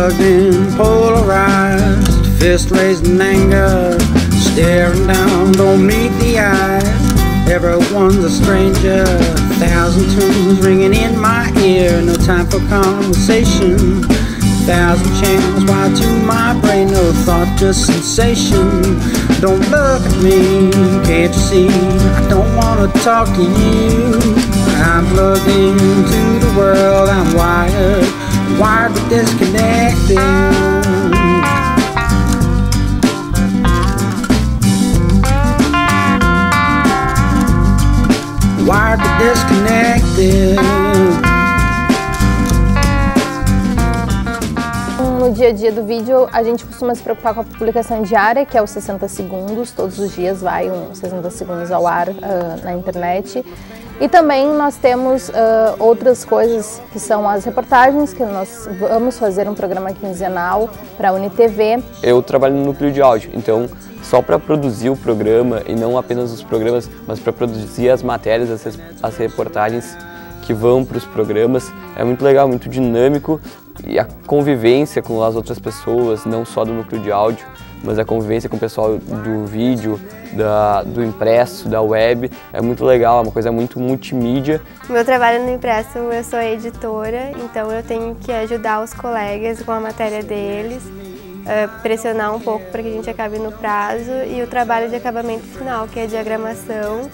plugged in, polarized, fist raised in anger, staring down, don't meet the eyes. Everyone's a stranger, 1,000 tunes ringing in my ear, no time for conversation. 1,000 channels wired to my brain, no thought, just sensation. Don't look at me, can't you see? I don't wanna talk to you. I'm plugged into the world, I'm wired but disconnected. Wired but disconnected. No dia a dia do vídeo, a gente costuma se preocupar com a publicação diária, que é os 60 segundos. Todos os dias vai uns 60 segundos ao ar na internet. E também nós temos outras coisas que são as reportagens, que nós vamos fazer um programa quinzenal para a UniTV. Eu trabalho no núcleo de áudio, então só para produzir o programa, e não apenas os programas, mas para produzir as matérias, as reportagens que vão para os programas, é muito legal, muito dinâmico, e a convivência com as outras pessoas, não só do núcleo de áudio, mas a convivência com o pessoal do vídeo, do impresso, da web, é muito legal, é uma coisa muito multimídia. No meu trabalho no impresso, eu sou editora, então eu tenho que ajudar os colegas com a matéria deles, pressionar um pouco para que a gente acabe no prazo, e o trabalho de acabamento final, que é a diagramação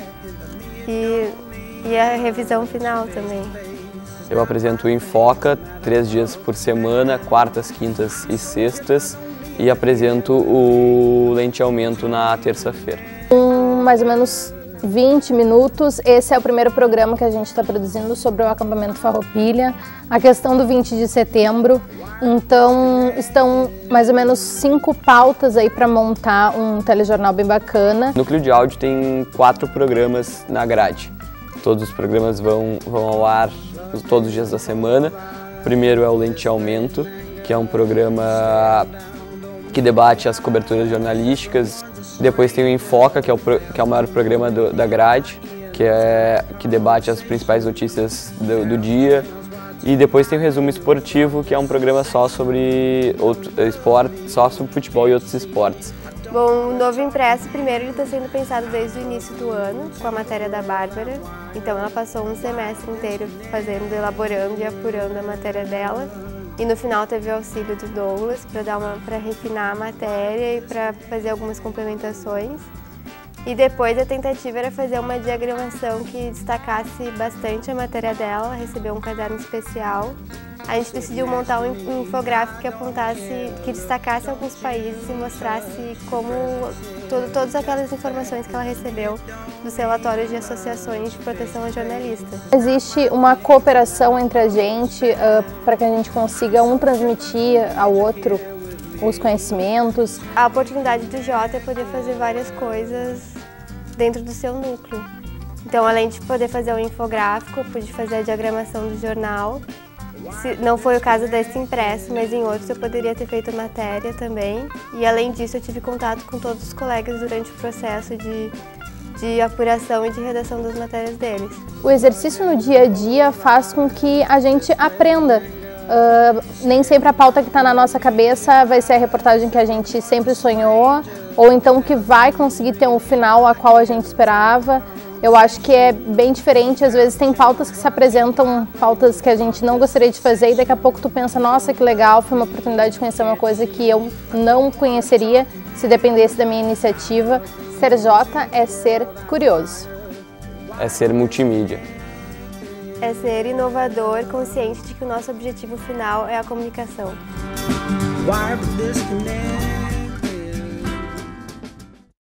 e a revisão final também. Eu apresento o Enfoca 3 dias por semana, quartas, quintas e sextas, e apresento o Lente Aumento na terça-feira. Mais ou menos 20 minutos, esse é o primeiro programa que a gente está produzindo sobre o acampamento Farroupilha, a questão do 20 de setembro. Então, estão mais ou menos 5 pautas aí para montar um telejornal bem bacana. O Núcleo de Áudio tem 4 programas na grade. Todos os programas vão ao ar todos os dias da semana. O primeiro é o Lente Aumento, que é um programa que debate as coberturas jornalísticas. Depois tem o Enfoca, que é o maior programa da grade, que debate as principais notícias do dia. E depois tem o Resumo Esportivo, que é um programa só sobre esporte, só sobre futebol e outros esportes. Bom, o novo impresso, primeiro, ele está sendo pensado desde o início do ano, com a matéria da Bárbara. Então ela passou um semestre inteiro elaborando e apurando a matéria dela. E no final teve o auxílio do Douglas para refinar a matéria e para fazer algumas complementações. E depois a tentativa era fazer uma diagramação que destacasse bastante a matéria dela, recebeu um caderno especial. A gente decidiu montar um infográfico que destacasse alguns países e mostrasse como todas aquelas informações que ela recebeu dos relatórios de associações de proteção a jornalista. Existe uma cooperação entre a gente para que a gente consiga transmitir ao outro os conhecimentos. A oportunidade do Jota é poder fazer várias coisas dentro do seu núcleo. Então, além de poder fazer o infográfico, eu pude fazer a diagramação do jornal. Não foi o caso desse impresso, mas em outros eu poderia ter feito matéria também. E além disso, eu tive contato com todos os colegas durante o processo de apuração e de redação das matérias deles. O exercício no dia a dia faz com que a gente aprenda. Nem sempre a pauta que está na nossa cabeça vai ser a reportagem que a gente sempre sonhou, ou então que vai conseguir ter um final a qual a gente esperava. Eu acho que é bem diferente, às vezes tem pautas que se apresentam, pautas que a gente não gostaria de fazer, e daqui a pouco tu pensa, nossa, que legal, foi uma oportunidade de conhecer uma coisa que eu não conheceria se dependesse da minha iniciativa. Ser Jota é ser curioso. É ser multimídia. É ser inovador, consciente de que o nosso objetivo final é a comunicação.